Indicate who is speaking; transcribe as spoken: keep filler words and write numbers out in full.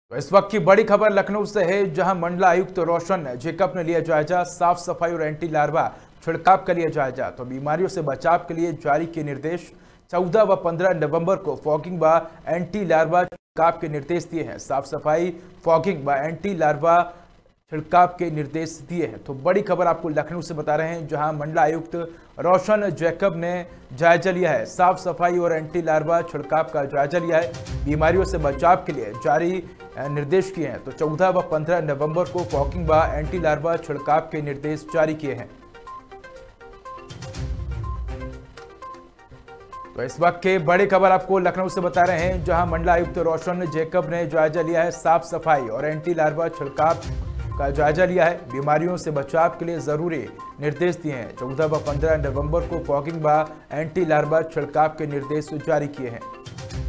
Speaker 1: तो इस वक्त की बड़ी खबर लखनऊ से है, जहां मंडलायुक्त रोशन जेकब ने लिया जायजा। साफ सफाई और एंटी लार्वा छिड़काव का लिया जायजा। तो बीमारियों से बचाव के लिए जारी किए निर्देश। चौदह व पंद्रह नवंबर को फॉगिंग व एंटी लार्वा छिड़काव के निर्देश दिए हैं। साफ सफाई, फॉगिंग व एंटी लार्वा छिड़काव के निर्देश दिए हैं। तो बड़ी खबर आपको लखनऊ से बता रहे हैं, जहां मंडलायुक्त रोशन जेकब ने जायजा लिया है। साफ सफाई और एंटी लार्वा छिड़काव का जायजा लिया है। बीमारियों से बचाव के लिए जारी निर्देश किए हैं। तो चौदह व पंद्रह नवंबर को फॉगिंग व एंटी लार्वा छिड़काव के निर्देश जारी किए हैं। तो इस वक्त के बड़ी खबर आपको लखनऊ से बता रहे हैं, जहां मंडलायुक्त रोशन जेकब ने जायजा लिया है। साफ सफाई और एंटी लार्वा छिड़काव का जायजा लिया है। बीमारियों से बचाव के लिए जरूरी निर्देश दिए हैं। चौदह व पंद्रह नवंबर को फॉगिंग व एंटी लार्वा छिड़काव के निर्देश जारी किए हैं।